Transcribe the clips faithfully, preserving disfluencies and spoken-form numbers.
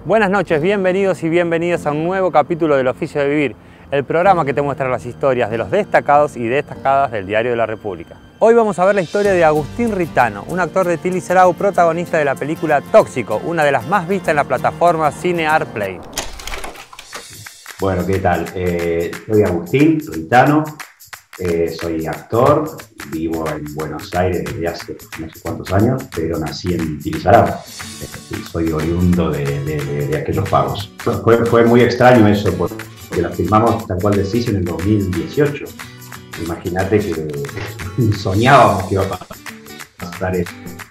Buenas noches, bienvenidos y bienvenidas a un nuevo capítulo del Oficio de Vivir, el programa que te muestra las historias de los destacados y destacadas del Diario de la República. Hoy vamos a ver la historia de Agustín Ritano, un actor de Tilly Serau, protagonista de la película Tóxico, una de las más vistas en la plataforma Cinear Play. Bueno, ¿qué tal? Eh, soy Agustín Ritano, eh, soy actor, vivo en Buenos Aires desde hace no sé cuántos años, pero nací en Tilly Serau. Eh, soy oriundo de, de, de, de aquellos pagos. Fue, fue muy extraño eso, porque la filmamos tal cual decís en el dos mil dieciocho. Imagínate que soñábamos que iba a pasar eso.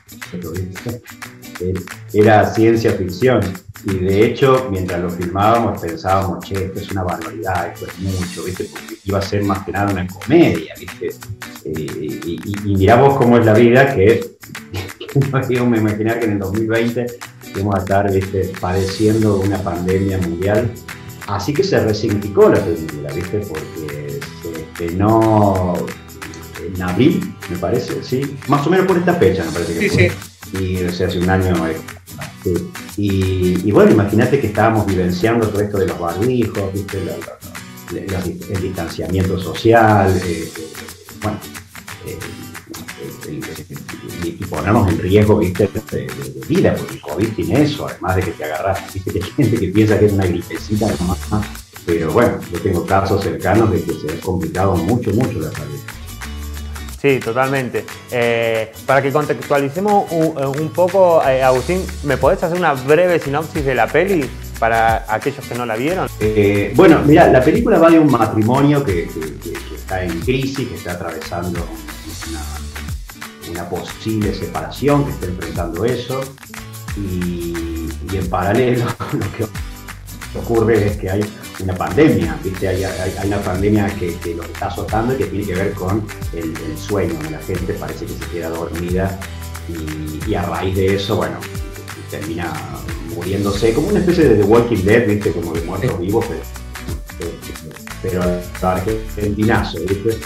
Era ciencia ficción. Y de hecho, mientras lo filmábamos, pensábamos, che, esto es una barbaridad, esto es mucho, ¿viste? Porque iba a ser más que nada una comedia, ¿viste? Eh, y, y, y mirá vos cómo es la vida, que no íbamos a imaginar que en el dos mil veinte íbamos a estar, ¿viste?, padeciendo una pandemia mundial. Así que se resignificó la película, ¿viste? Porque se estrenó en abril, me parece, ¿sí? Más o menos por esta fecha, me parece que sí, fue. Sí. Y, o sea, hace un año... Sí. Y, y bueno, imagínate que estábamos vivenciando todo esto de los barbijos, ¿viste? La, la, la, el distanciamiento social, eh, eh, bueno, eh, el, el, el, y ponernos en riesgo, ¿viste?, de, de, de vida, porque el COVID tiene eso, además de que te agarras, ¿viste? Que hay gente que piensa que es una gripecita nomás, pero bueno, yo tengo casos cercanos de que se ha complicado mucho, mucho la salud. Sí, totalmente. Eh, para que contextualicemos un, un poco, eh, Agustín, ¿me podés hacer una breve sinopsis de la peli para aquellos que no la vieron? Eh, bueno, mira, la película va de un matrimonio que, que, que, que está en crisis, que está atravesando una, una posible separación, que está enfrentando eso, y, y en paralelo lo que ocurre es que hay una pandemia, ¿viste? Hay, hay, hay una pandemia que, que los está azotando y que tiene que ver con el, el sueño de la gente, parece que se queda dormida y, y a raíz de eso, bueno, termina muriéndose como una especie de The Walking Dead, ¿viste? Como de muertos vivos, pero, pero, pero argentinazo, ¿viste?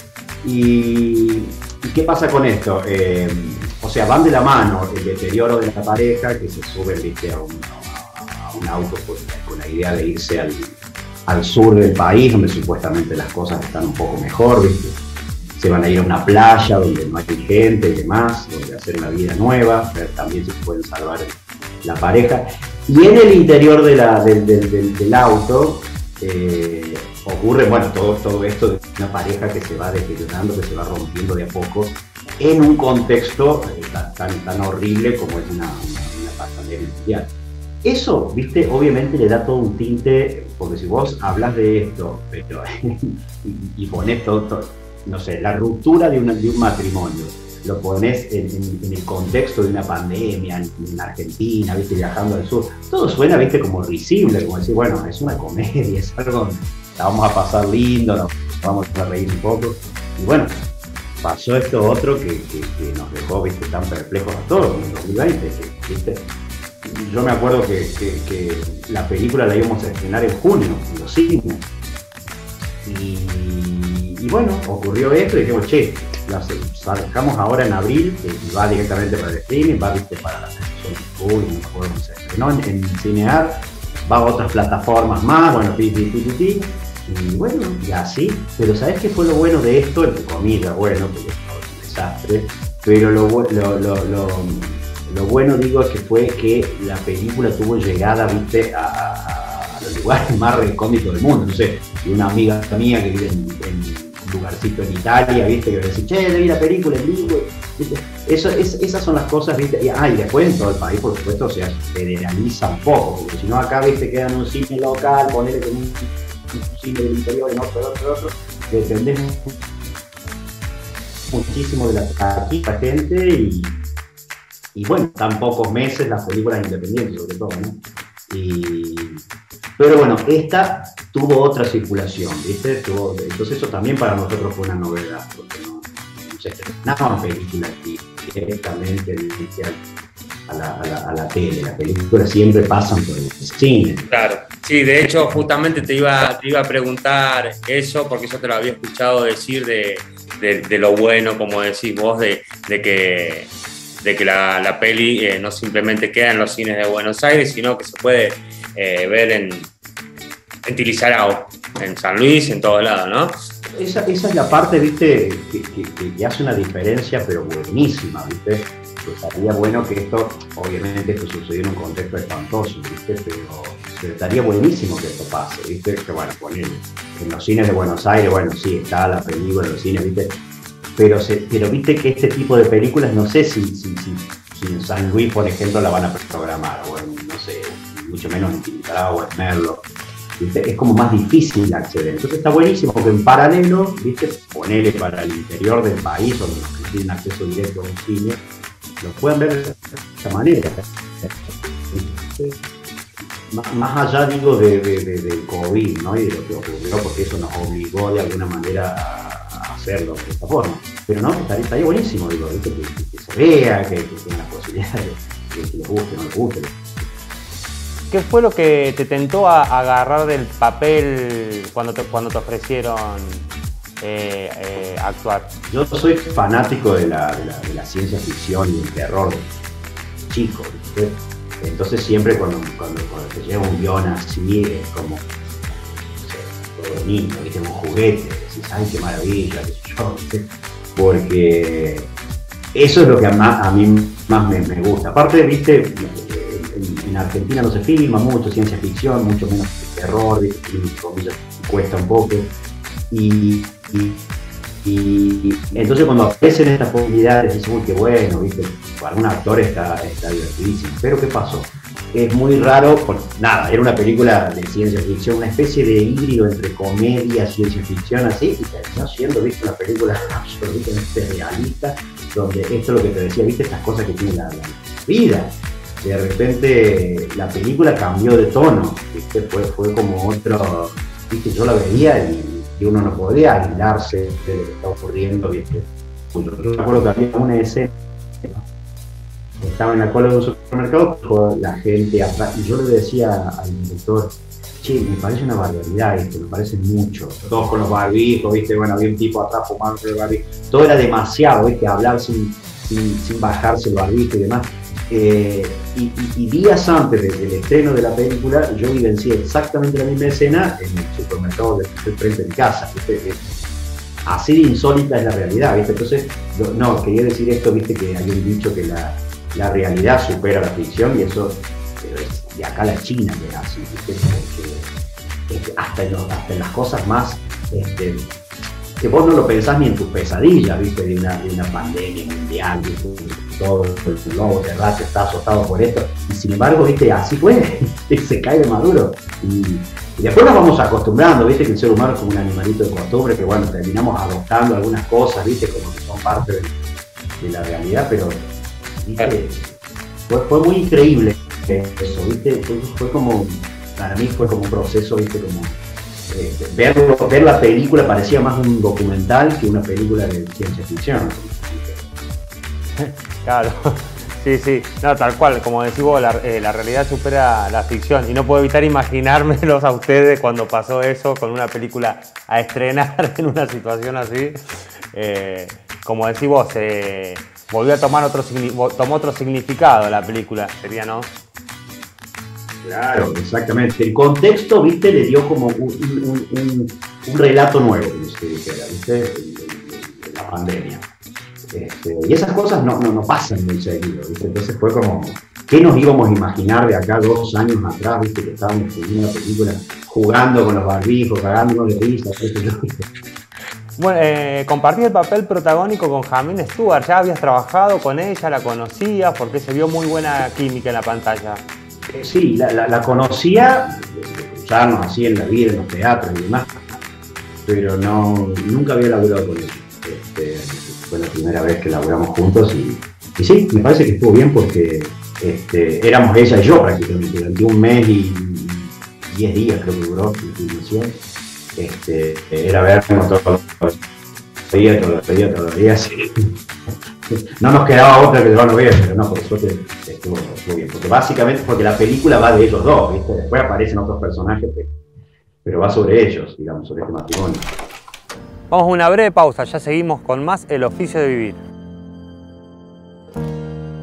Y, ¿y qué pasa con esto? Eh, o sea, van de la mano el deterioro de la pareja, que se suben, ¿viste?, a un, a un auto con, con la idea de irse al al sur del país, donde supuestamente las cosas están un poco mejor, ¿viste? Se van a ir a una playa donde no hay gente y demás, donde hacer una vida nueva, ver también si pueden salvar la pareja. Y en el interior de la, del, del, del, del auto eh, ocurre, bueno, todo, todo esto de una pareja que se va deteriorando, que se va rompiendo de a poco, en un contexto eh, tan, tan, tan horrible como es una, una, una pandemia mundial. Eso, viste, obviamente le da todo un tinte, porque si vos hablas de esto pero, y, y pones todo, todo, no sé, la ruptura de, una, de un matrimonio, lo pones en, en, en el contexto de una pandemia en, en Argentina, viste, viajando al sur, todo suena, viste, como risible, como decir, bueno, es una comedia, es algo, la vamos a pasar lindo, nos vamos a reír un poco, y bueno, pasó esto otro que, que, que nos dejó, viste, tan perplejos a todos en el dos mil veinte, que, viste. Yo me acuerdo que, que, que la película la íbamos a estrenar en junio, en los cines. Y, y bueno, ocurrió esto y dijimos, che, la sacamos ahora en abril y va directamente para el streaming, va, viste, para la televisión, uy, no me acuerdo cómo se estrenó, en, en Cinear, va a otras plataformas más, bueno, pi, pi, pi, pi, pi. Y bueno, y así. Pero ¿sabés qué fue lo bueno de esto? Entre comillas, bueno, porque es un desastre, pero lo, lo, lo, lo Lo bueno, digo, es que fue que la película tuvo llegada, viste, a, a, a los lugares más recónditos del mundo. No sé, y una amiga mía que vive en, en un lugarcito en Italia, viste, que me decía, che, le vi la película en vivo, viste. Eso, es, esas son las cosas, viste. Y, ah, y después en todo el país, por supuesto, o sea, se federaliza un poco, porque si no acá, viste, queda en un cine local, ponele que un, un cine del interior, en otro, otro, otro, dependemos muchísimo de la, aquí, la gente y Y bueno, tan pocos meses las películas independientes, sobre todo, ¿no? Y, pero bueno, esta tuvo otra circulación, ¿viste? Tuvo, entonces eso también para nosotros fue una novedad, porque no, no se estrenaban películas directamente, ¿viste?, a la, a, la, a la tele. Las películas siempre pasan por el cine. Claro, sí, de hecho justamente te iba, te iba a preguntar eso, porque yo te lo había escuchado decir de, de, de lo bueno, como decís vos, de, de que de que la, la peli eh, no simplemente queda en los cines de Buenos Aires, sino que se puede eh, ver en, en Tilizarao, en San Luis, en todos lados, ¿no? Esa, esa es la parte, viste, que, que, que hace una diferencia, pero buenísima, viste. Pues estaría bueno que esto, obviamente esto sucedió en un contexto espantoso, viste, pero, pero estaría buenísimo que esto pase, viste, que bueno, poner en los cines de Buenos Aires, bueno, sí, está la película en los cines, viste, pero, se, pero viste que este tipo de películas, no sé si, si, si, si en San Luis, por ejemplo, la van a programar, o en, no sé, mucho menos en Tilcara o en Merlo. ¿Viste? Es como más difícil acceder. Entonces está buenísimo que en paralelo, ¿viste? Ponele para el interior del país, donde los que tienen acceso directo a un cine, lo puedan ver de esta manera. Más allá, digo, de, de, de, del COVID, ¿no? Y de lo que ocurrió, porque eso nos obligó de alguna manera a hacerlo de esta forma. Pero no, estaría, estaría buenísimo, digo, ¿viste? Que, que, que se vea, que, que tenga la posibilidad de que les guste o no les guste. ¿Qué fue lo que te tentó a agarrar del papel cuando te, cuando te ofrecieron eh, eh, actuar? Yo soy fanático de la, de, la, de la ciencia ficción y del terror, chico, ¿viste? Entonces siempre cuando, cuando, cuando te llega un guión así, es como, no sé, todo niño, ¿viste? Un juguete, decís, ay, qué maravilla, qué sé yo, ¿viste? Porque eso es lo que a, más, a mí más me, me gusta. Aparte, ¿viste? En Argentina no se filma mucho ciencia ficción, mucho menos terror, comillas, cuesta un poco. Y, y, y entonces cuando aparecen estas posibilidades, dices, uy, qué bueno, ¿viste? Para un actor está, está divertidísimo. Pero ¿qué pasó? Es muy raro, porque nada, era una película de ciencia ficción, una especie de híbrido entre comedia, ciencia ficción, así, y terminó siendo, ¿viste? Una película absolutamente realista, donde esto es lo que te decía, ¿viste? Estas cosas que tiene la, la vida. De repente la película cambió de tono, ¿viste? Fue, fue como otro, ¿viste? Yo la veía y, y uno no podía aislarse de lo que estaba ocurriendo, ¿viste? Yo recuerdo que había una escena, estaba en la cola de un supermercado, la gente atrás, y yo le decía al director, che, me parece una barbaridad esto, me parece mucho. Todos con los barbijos, ¿viste? Bueno, había un tipo atrás fumando el barbijo, todo era demasiado, ¿viste? Hablar sin, sin, sin bajarse el barbijo y demás. Eh, y, y, y días antes de, del estreno de la película, yo vivencié exactamente la misma escena en el supermercado del frente de mi casa, ¿viste? Así de insólita es la realidad, ¿viste? Entonces, yo, no, quería decir esto, ¿viste? Que hay un dicho que la, la realidad supera la ficción, y eso es de acá a la China que es así, ¿viste? Porque, este, hasta, en los, hasta en las cosas más, este, que vos no lo pensás ni en tus pesadillas, ¿viste? De una, de una pandemia mundial, ¿viste? Todo el globo terráqueo está azotado por esto, y sin embargo, ¿viste? Así fue, se cae de maduro. Y, y después nos vamos acostumbrando, ¿viste? Que el ser humano es como un animalito de costumbre, que bueno, terminamos adoptando algunas cosas, ¿viste? Como que son parte de, de la realidad, pero, ¿viste? Fue, fue muy increíble eso, ¿viste? Fue, fue como, para mí fue como un proceso, ¿viste? Como, eh, ver, ver la película parecía más un documental que una película de ciencia ficción. Claro, sí, sí, no, tal cual, como decís vos, la, eh, la realidad supera la ficción, y no puedo evitar imaginármelos a ustedes cuando pasó eso con una película a estrenar en una situación así. Eh, como decís vos, eh, volvió a tomar otro, tomó otro significado la película, sería, ¿no? Claro, exactamente. El contexto, ¿viste? Le dio como un, un, un, un relato nuevo, como se dijera, ¿viste? De, de, de la pandemia. Este, y esas cosas no, no, no pasan muy seguido, ¿viste? Entonces fue como, ¿qué nos íbamos a imaginar de acá dos años atrás, ¿viste? Que estábamos en una película jugando con los barbijos, cagándonos de risa, ¿viste? Bueno, eh, compartí el papel protagónico con Jamín Stewart, ya habías trabajado con ella, la conocías, porque se vio muy buena química en la pantalla. Eh, sí, la, la, la conocía, de cruzarnos así en la vida, en los teatros y demás, pero no, nunca había laburado con ella. Este, fue la primera vez que laburamos juntos y, y sí, me parece que estuvo bien porque este, éramos ella y yo prácticamente, durante un mes y diez días creo que duró la filmación. Este, era vernos todos los días, todos los días, todos los días. No nos quedaba otra que llevarnos bien, pero no, por suerte estuvo, estuvo bien. Porque básicamente, porque la película va de ellos dos, ¿viste? Después aparecen otros personajes, pero va sobre ellos, digamos, sobre este matrimonio. Vamos a una breve pausa, ya seguimos con más El Oficio de Vivir.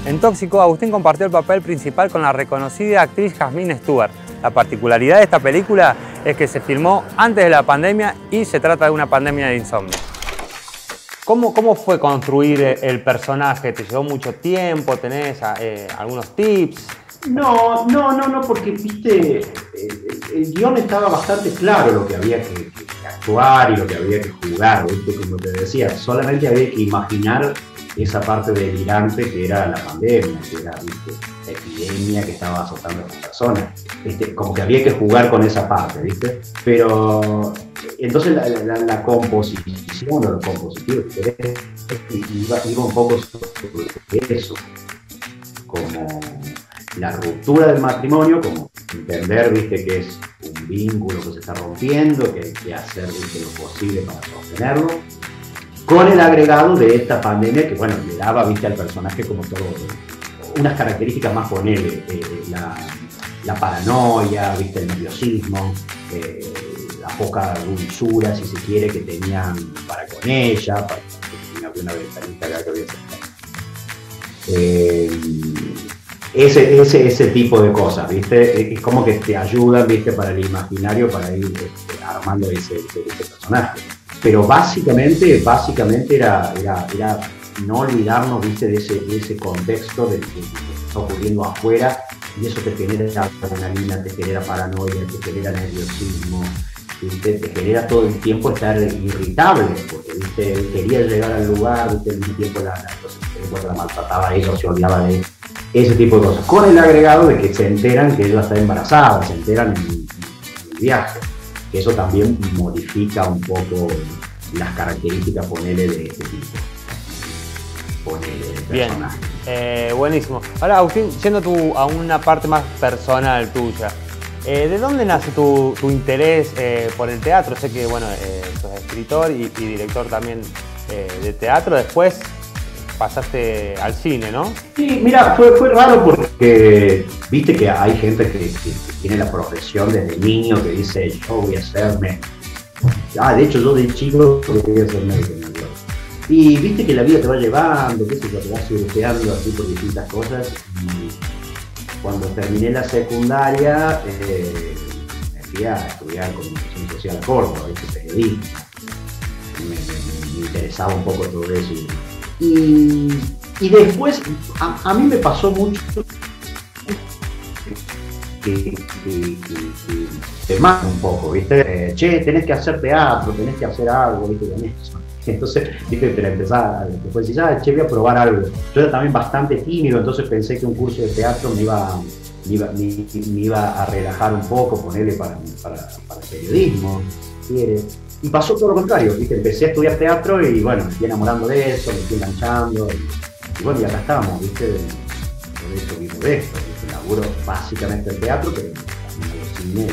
En Tóxico, Agustín compartió el papel principal con la reconocida actriz Jasmine Stewart. La particularidad de esta película es que se filmó antes de la pandemia y se trata de una pandemia de insomnio. ¿Cómo, cómo fue construir el personaje? ¿Te llevó mucho tiempo? ¿Tenés eh, algunos tips? No, no, no, no, porque, viste, el, el, el guión estaba bastante claro lo que había que, que, que actuar y lo que había que jugar, ¿viste? Como te decía, solamente había que imaginar esa parte delirante que era la pandemia, que era, ¿viste?, la epidemia que estaba azotando a las personas. ¿Viste? Como que había que jugar con esa parte, ¿viste? Pero entonces la, la, la composición o lo compositivo iba, iba un poco sobre eso, como la ruptura del matrimonio, como entender, viste, que es un vínculo que se está rompiendo, que hay que hacer, viste, lo posible para sostenerlo, con el agregado de esta pandemia que, bueno, le daba, viste, al personaje como todo, unas características más, ponele, eh, la, la paranoia, viste, el nerviosismo, eh, la poca dulzura, si se quiere, que tenían para con ella, para que tenía una ventanita acá que había cerrado. Eh, Ese, ese, ese tipo de cosas, ¿viste? Es como que te ayudan, ¿viste? Para el imaginario, para ir este, armando ese, ese, ese personaje. Pero básicamente, básicamente era, era, era no olvidarnos, ¿viste? De ese, de ese contexto de, de, de lo que está ocurriendo afuera, y eso te genera adrenalina, te genera paranoia, te genera nerviosismo, ¿viste? Te genera todo el tiempo estar irritable, porque, ¿viste? Él quería llegar al lugar, ¿viste? Al mismo tiempo la, la, la maltrataba a ella o se olvidaba de él. Ese tipo de cosas, con el agregado de que se enteran que ella está embarazada, se enteran en, en el viaje, que eso también modifica un poco las características, ponele, de este tipo, ponele, de personaje. Bien, eh, buenísimo. Ahora, Agustín, yendo tú a una parte más personal tuya, eh, ¿de dónde nace tu, tu interés eh, por el teatro? Sé que, bueno, eh, sos escritor y, y director también eh, de teatro, después pasaste al cine, ¿no? Sí, mira, fue, fue raro porque viste que hay gente que, que, que tiene la profesión desde niño que dice, yo voy a ser médico. Ah, de hecho, yo de chico quería ser médico. Y viste que la vida te va llevando, qué sé yo, te vas surfeando así por distintas cosas. Y cuando terminé la secundaria, eh, me fui a estudiar comunicación social a Córdoba, ¿viste? Periodismo. Me, me, me interesaba un poco todo eso. Y, y después, a, a mí me pasó mucho que, que, que, que te mata un poco, ¿viste? Eh, che, tenés que hacer teatro, tenés que hacer algo, ¿viste? Entonces, ¿viste? Te la empezás, después decís, ah, che, voy a probar algo. Yo era también bastante tímido, entonces pensé que un curso de teatro me iba, me iba, me, me iba a relajar un poco, ponerle para, para, para periodismo, si quieres. Y pasó todo lo contrario, ¿viste? Empecé a estudiar teatro y bueno, me fui enamorando de eso, me fui enganchando y, y bueno, y acá estamos, ¿viste? De, de eso vivo de esto, ¿viste? Laburo básicamente en teatro, pero también hago cine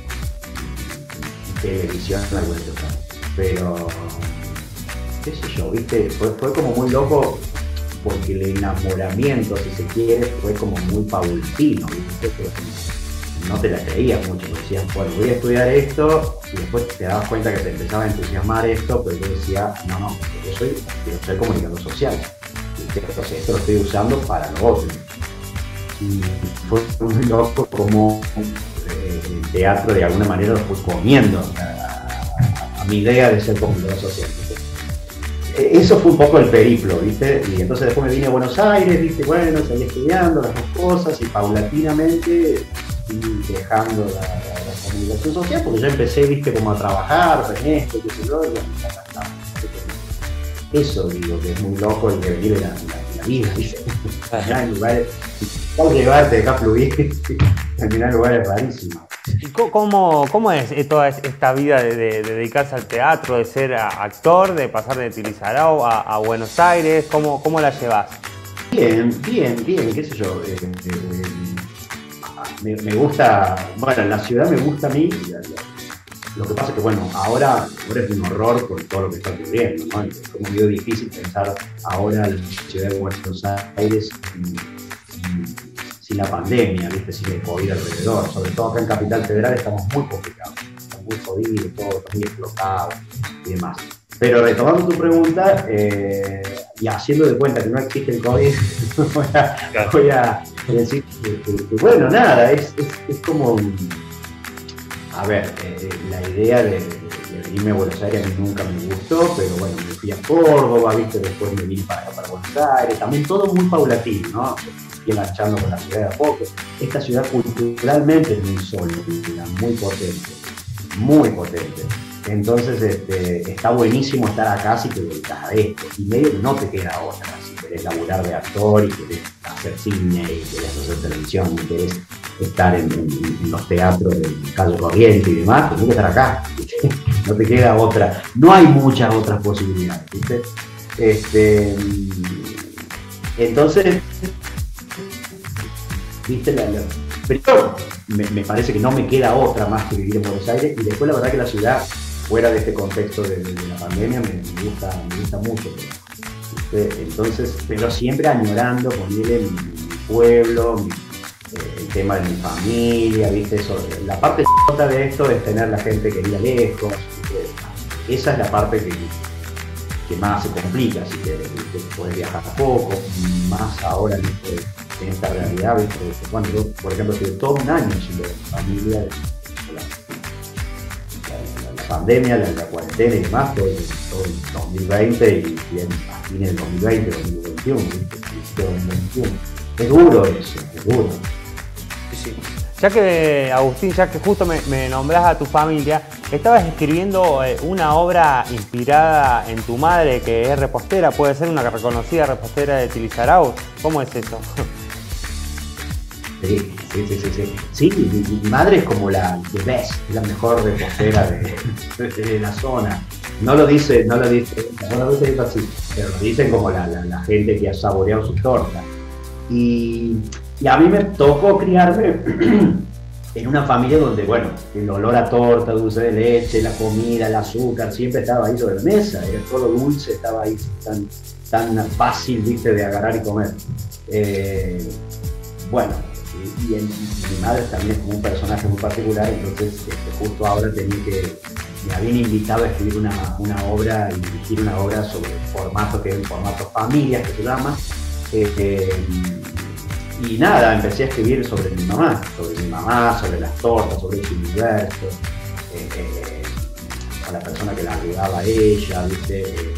y, y, y televisión en algunos casos. Pero, qué sé yo, ¿viste? Fue, fue como muy loco porque el enamoramiento, si se quiere, fue como muy paultino, ¿viste? Pero, no te la creías mucho, porque decías, bueno, voy a estudiar esto, y después te dabas cuenta que te empezaba a entusiasmar esto, pero yo decía, no, no, yo soy, quiero ser comunicador social, ¿viste? Entonces esto lo estoy usando para lo otro. Y fue muy loco como eh, el teatro de alguna manera lo fue comiendo a, a, a mi idea de ser comunicador social, ¿viste? Eso fue un poco el periplo, ¿viste? Y entonces después me vine a Buenos Aires, ¿viste? Bueno, seguí estudiando las dos cosas y paulatinamente y dejando la, la, la comunicación social, porque ya empecé, viste, como a trabajar en esto, qué sé yo, y bueno, acá estamos. Eso digo que es muy loco el devenir de la, la, la vida, ¿viste? Terminar en lugares, al llegar te dejas fluir, terminar en lugares rarísimos. ¿Cómo, cómo es toda esta vida de, de, de dedicarse al teatro, de ser actor, de pasar de Tilizarao a, a Buenos Aires? ¿Cómo, cómo la llevas? Bien, bien, bien, qué sé yo. Eh, eh, Me, me gusta, bueno, la ciudad me gusta a mí, lo que pasa es que, bueno, ahora, ahora es un horror por todo lo que está ocurriendo, ¿no? Es como medio difícil pensar ahora en la ciudad de Buenos Aires sin, sin, sin la pandemia, ¿viste? Sin el COVID alrededor, sobre todo acá en Capital Federal estamos muy complicados, estamos muy jodidos, todo muy explotado y demás. Pero retomando tu pregunta, eh, y haciendo de cuenta que no existe el COVID, voy, a, voy a decir que, que, que bueno, nada, es, es, es como, a ver, eh, la idea de, de venirme a Buenos Aires a mí nunca me gustó, pero bueno, me fui a Córdoba, ¿viste? Después me vine para acá, para Buenos Aires, también todo muy paulatino, ¿no? Fui enganchando con la ciudad de a poco. Esta ciudad culturalmente es muy sólida, muy potente, muy potente. Entonces este, está buenísimo estar acá si te dedicas a esto. Y medio que no te queda otra. Si querés laburar de actor y querés hacer cine y querés hacer televisión y querés estar en, en, en los teatros de Calle Corriente y demás, tenés que estar acá. No te queda otra. No hay muchas otras posibilidades, ¿viste? Este, entonces, ¿viste? La, la, primero, me, me parece que no me queda otra más que vivir en Buenos Aires. Y después la verdad que la ciudad, fuera de este contexto de, de, de la pandemia, me, me, gusta, me gusta mucho. ¿Viste? Entonces, pero siempre añorando ponerle mi, mi pueblo, mi, eh, el tema de mi familia, ¿viste? Eso, la parte chota de esto es tener la gente querida lejos. ¿Viste? Esa es la parte que, que más se complica, así que, que puedes viajar poco, más ahora en, este, en esta realidad, ¿viste? Cuando yo, por ejemplo, estuve todo un año sin ver familia, pandemia, la, la cuarentena y demás, todo, todo el dos mil veinte y bien a fines del dos mil veinte, dos mil veintiuno, dos mil veintiuno. Es duro eso, es duro. Sí. Ya que, Agustín, ya que justo me, me nombrás a tu familia, estabas escribiendo eh, una obra inspirada en tu madre, que es repostera, puede ser una reconocida repostera de Tilizarau. ¿Cómo es eso? Sí, sí, sí, sí, sí. Sí, mi, mi madre es como la the best, es la mejor repostera de, de, de la zona. No lo dice, no lo dice, no lo dice así, pero lo dicen como la, la, la gente que ha saboreado sus tortas. Y, y a mí me tocó criarme en una familia donde, bueno, el olor a torta, dulce de leche, la comida, el azúcar, siempre estaba ahí sobre la mesa, era todo dulce, estaba ahí tan, tan fácil, viste, de agarrar y comer. Eh, bueno, y, y, en, y mi madre también es como un personaje muy particular, entonces este, justo ahora tenía que, me habían invitado a escribir una, una obra y dirigir una obra sobre el formato, que es el formato familias, que se llama. Eh, eh, y nada, empecé a escribir sobre mi mamá, sobre mi mamá, sobre las tortas, sobre su universo, eh, eh, a la persona que la ayudaba a ella, ¿viste? Eh,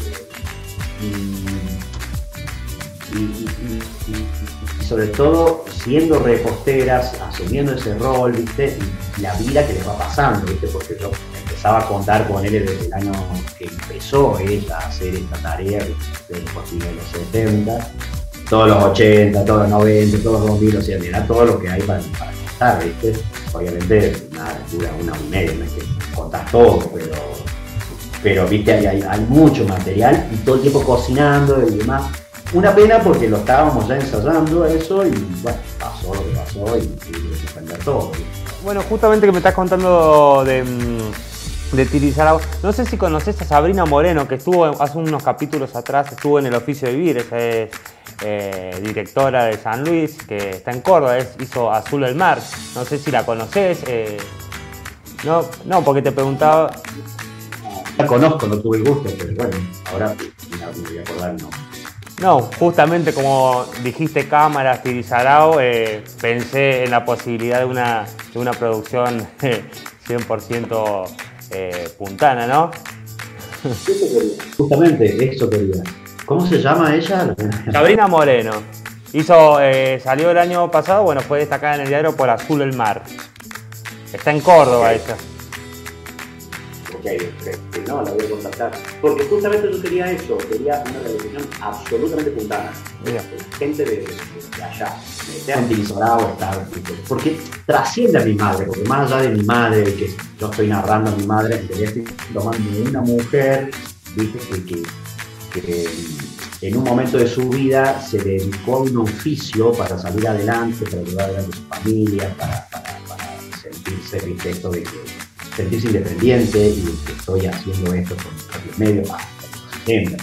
y, y, y, y, y sobre todo siendo reposteras, asumiendo ese rol, ¿viste? Y la vida que les va pasando, ¿viste? Porque yo empezaba a contar con él desde el año que empezó ella a hacer esta tarea, que fue en los setenta. Todos los ochenta, todos los noventa, todos los dos mil, o sea, mira todo lo que hay para, para contar, ¿viste? Obviamente, nada, dura una hora y media, no es que contás todo, pero, pero viste, hay, hay, hay mucho material y todo el tiempo cocinando y demás. Una pena porque lo estábamos ya ensayando eso y, bueno, pasó lo que pasó y tuve que suspender todo, ¿viste? Bueno, justamente que me estás contando de... de Tilizarau. No sé si conoces a Sabrina Moreno, que estuvo hace unos capítulos atrás, estuvo en El Oficio de Vivir. Ella es eh, directora de San Luis, que está en Córdoba, es, hizo Azul el Mar. No sé si la conoces. Eh, no, no, porque te preguntaba... La conozco, no tuve el gusto, pero bueno, ahora me voy a acordar, no. No, justamente como dijiste cámaras, Tilizarau, eh, pensé en la posibilidad de una, de una producción eh, cien por ciento Eh, puntana, ¿no? Eso quería. Justamente, eso quería. ¿Cómo se llama ella? Sabrina Moreno. Hizo, eh, salió el año pasado, bueno, fue destacada en el diario por Azul el Mar. Está en Córdoba, okay. Ella. Ok, ok, no, la voy a contactar. Porque justamente yo quería eso, quería una televisión absolutamente puntana. Mira. Gente de, de, de allá. Sea en Tilizarau, estar, porque trasciende a mi madre, porque más allá de mi madre, que yo estoy narrando a mi madre, en realidad estoy tomando una mujer, ¿viste? Que, que, que en un momento de su vida se dedicó a un oficio para salir adelante, para llevar adelante a su familia, para, para, para sentirse, ¿viste? Esto de que sentirse independiente y de que estoy haciendo esto con mis propios medios, para que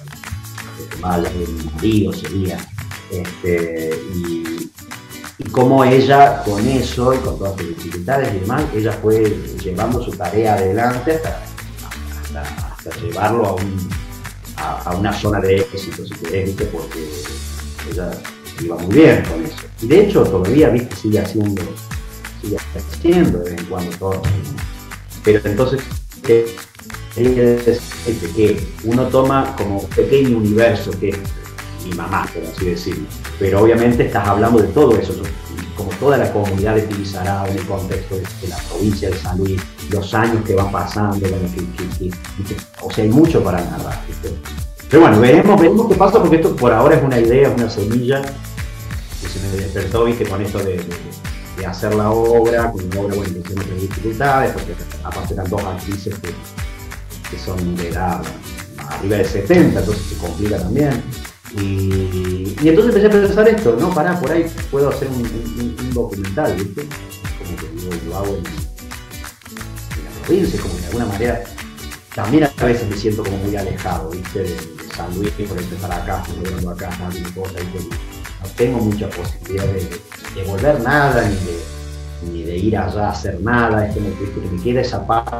más allá de mi marido sería. Este, y, y cómo ella con eso y con todas sus dificultades y demás, ella fue llevando su tarea adelante hasta, hasta, sea, llevarlo a, un, a, a una zona de éxito, si querés, ¿viste? Porque ella iba muy bien con eso. Y de hecho todavía, ¿viste? Sigue haciendo, sigue haciendo de vez en cuando todo. Pero entonces, eh, es que uno toma como un pequeño universo que es mi mamá, por así decirlo. Pero obviamente estás hablando de todo eso, como toda la comunidad de Tibisará en el contexto de, de la provincia de San Luis, los años que van pasando, bueno, que, que, que, que, o sea, hay mucho para narrar, ¿viste? Pero bueno, veremos, veremos qué pasa, porque esto por ahora es una idea, es una semilla que se me despertó, ¿viste? Con esto de, de, de hacer la obra, con una obra, bueno, que tiene otras dificultades, porque aparte eran dos actrices que, que son de edad arriba de setenta, entonces se complica también. Y, y entonces empecé a pensar esto, no, pará, por ahí puedo hacer un, un, un documental, ¿viste? Como que digo, lo hago en, en la provincia, como que de alguna manera también a veces me siento como muy alejado, ¿viste? De, de San Luis, por empezar acá, estoy acá, más de cosas, ¿viste? No tengo mucha posibilidad de, de volver nada, ni de, ni de ir allá a hacer nada, es como que, que me queda esa parte.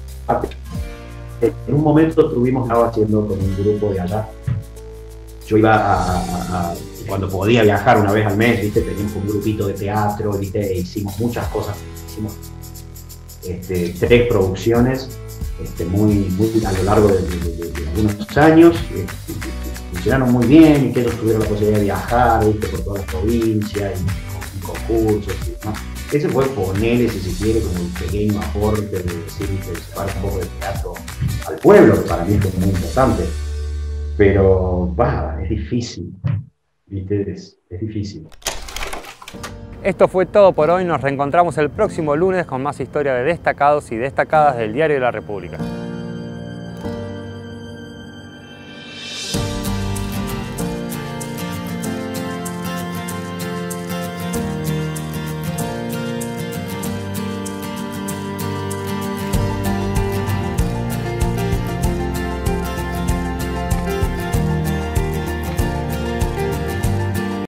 En un momento estuvimos estaba haciendo con un grupo de allá. Yo iba a, a, a, cuando podía viajar una vez al mes, ¿viste? Teníamos un grupito de teatro, ¿viste? E hicimos muchas cosas, hicimos este, tres producciones este, muy, muy a lo largo de, de, de, de algunos años, este, funcionaron muy bien y que ellos tuvieron la posibilidad de viajar, ¿viste? Por toda la provincia y, y concursos y demás. Ese fue ponerle, si se quiere, como un pequeño aporte de decir, de llevar un poco de teatro al pueblo, que para mí es muy importante. Pero, bah, es difícil, ¿viste? Es, es difícil. Esto fue todo por hoy. Nos reencontramos el próximo lunes con más historias de destacados y destacadas del Diario de la República.